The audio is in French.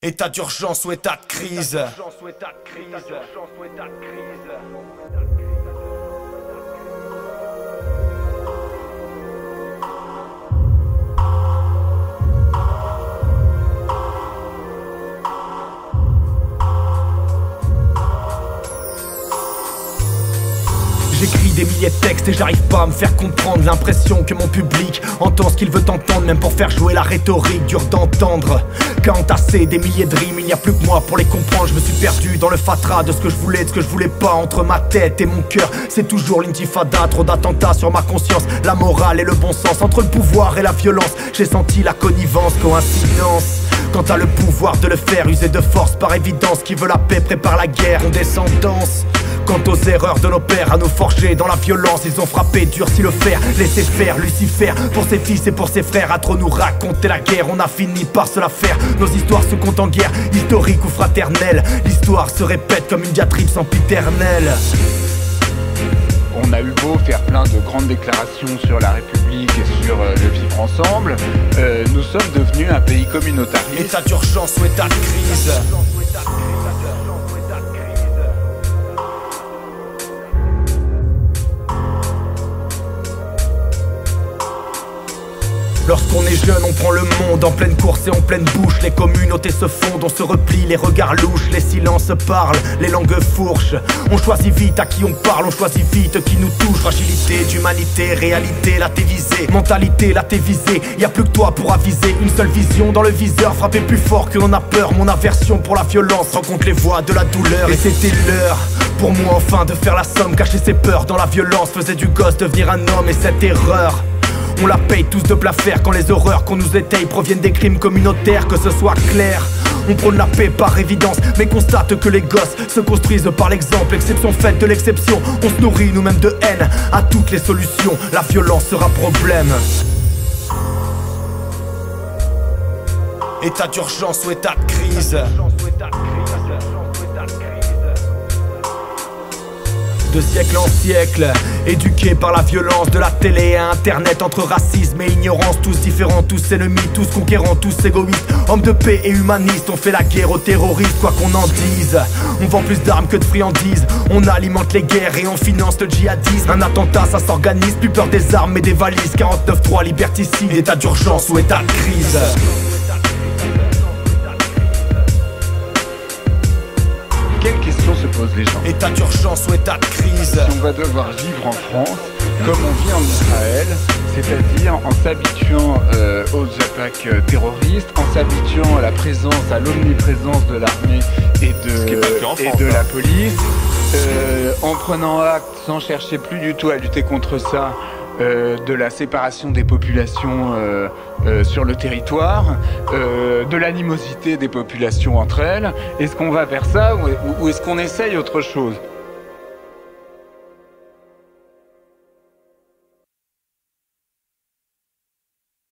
État d'urgence ou état de crise. J'écris des milliers de textes et j'arrive pas à me faire comprendre. L'impression que mon public entend ce qu'il veut entendre. Même pour faire jouer la rhétorique, dur d'entendre. Qu'à entasser des milliers de rimes, il n'y a plus que moi pour les comprendre. Je me suis perdu dans le fatras de ce que je voulais, de ce que je voulais pas. Entre ma tête et mon cœur, c'est toujours l'intifada. Trop d'attentats sur ma conscience, la morale et le bon sens. Entre le pouvoir et la violence, j'ai senti la connivence. Coïncidence, quand t'as le pouvoir de le faire, user de force par évidence. Qui veut la paix prépare la guerre, condescendance. Quant aux erreurs de nos pères, à nous forger dans la violence, ils ont frappé, durci le fer, laissé faire Lucifer pour ses fils et pour ses frères. À trop nous raconter la guerre, on a fini par se la faire. Nos histoires se comptent en guerre, historique ou fraternelle. L'histoire se répète comme une diatribe sempiternelle. On a eu beau faire plein de grandes déclarations sur la République et sur le vivre ensemble, nous sommes devenus un pays communautariste. État d'urgence ou état de crise. Lorsqu'on est jeune, on prend le monde en pleine course et en pleine bouche. Les communautés se fondent, on se replie, les regards louches, les silences parlent, les langues fourches. On choisit vite à qui on parle, on choisit vite qui nous touche. Fragilité, d'humanité, réalité, là t'es visé. Mentalité, là t'es visé, y a plus que toi pour aviser. Une seule vision dans le viseur, frapper plus fort que l'on a peur. Mon aversion pour la violence rencontre les voix de la douleur. Et c'était l'heure pour moi enfin de faire la somme. Cacher ses peurs dans la violence, faisait du gosse devenir un homme. Et cette erreur, on la paye tous de plat fer quand les horreurs qu'on nous étaye proviennent des crimes communautaires, que ce soit clair. On prône la paix par évidence, mais constate que les gosses se construisent par l'exemple. Exception faite de l'exception, on se nourrit nous-mêmes de haine. À toutes les solutions, la violence sera problème. État d'urgence ou état de crise. De siècle en siècle, éduqués par la violence de la télé à internet. Entre racisme et ignorance, tous différents, tous ennemis, tous conquérants, tous égoïstes. Hommes de paix et humanistes, on fait la guerre aux terroristes, quoi qu'on en dise. On vend plus d'armes que de friandises, on alimente les guerres et on finance le djihadisme. Un attentat ça s'organise, plus peur des armes mais des valises. 49.3 liberticide, état d'urgence ou état de crise. Quelles questions se posent les gens? État d'urgence ou état de crise. Si on va devoir vivre en France comme on vit en Israël, c'est-à-dire en s'habituant aux attaques terroristes, en s'habituant à la présence, à l'omniprésence de l'armée et de la police, en prenant acte, sans chercher plus du tout à lutter contre ça, de la séparation des populations sur le territoire, de l'animosité des populations entre elles. Est-ce qu'on va vers ça ou est-ce qu'on essaye autre chose?